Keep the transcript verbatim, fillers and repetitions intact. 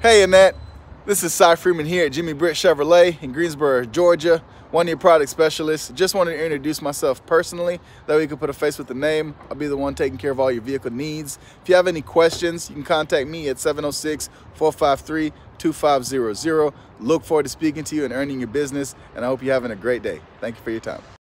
Hey Annette, this is Cy Freeman here at Jimmy Britt Chevrolet in Greensboro, Georgia, one of your product specialists. Just wanted to introduce myself personally, that way you can put a face with the name. I'll be the one taking care of all your vehicle needs. If you have any questions, you can contact me at seven oh six, four five three, two five zero zero. Look forward to speaking to you and earning your business, and I hope you're having a great day. Thank you for your time.